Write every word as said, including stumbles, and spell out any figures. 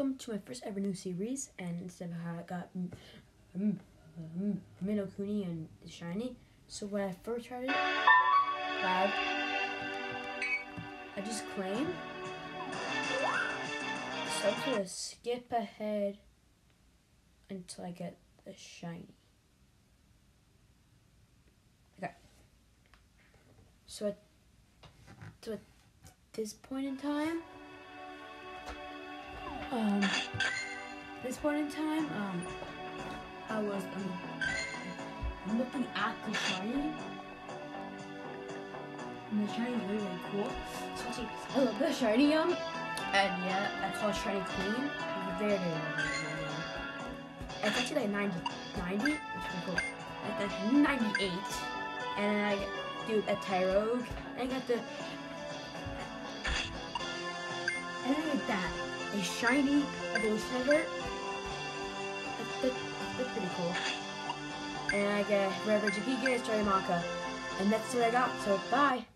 welcome to my first ever new series, and instead of how I got mm, mm, mm, Minnow Cooney and Shiny. So when I first tried it, loud, I just claim. So I'm gonna skip ahead until I get the Shiny. Okay. So at, so at this point in time, um, this point in time, um, I was um, looking at the Shiny, and the Shiny is really, really cool. So actually, I love the Shiny, um, and yeah, I call it Shiny Queen. It's very, very, very, very, very, it's actually like ninety, ninety, it's pretty cool. It's like ninety-eight, and then I do a Tyrogue, and I got the, and I get that. A shiny evolution alert. That's, that's, that's pretty cool. And I get Reverend Giga and Story Maka. And that's what I got, so bye.